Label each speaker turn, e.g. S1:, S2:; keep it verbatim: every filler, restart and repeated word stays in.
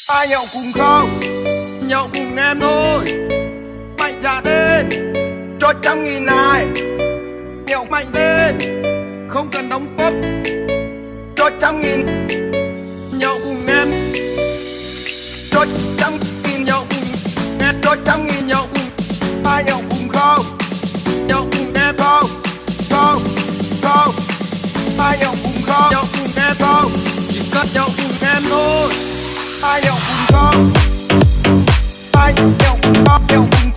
S1: Ai nhậu cùng không? Nhậu cùng em thôi. Mạnh dạn lên, cho trăm nghìn này. Nhậu mạnh lên, không cần đóng góp, cho trăm nghìn. Nhậu cùng em, cho trăm nghìn. Nhậu cùng em, cho trăm nghìn. Nhậu cùng. Ai nhậu cùng không? Nhậu cùng em không? Không, không. Ai nhậu cùng không? Nhậu cùng em không? Chỉ cần nhậu cùng em thôi. Ai nhậu cùng không? Ai nhậu cùng không? Nhậu cùng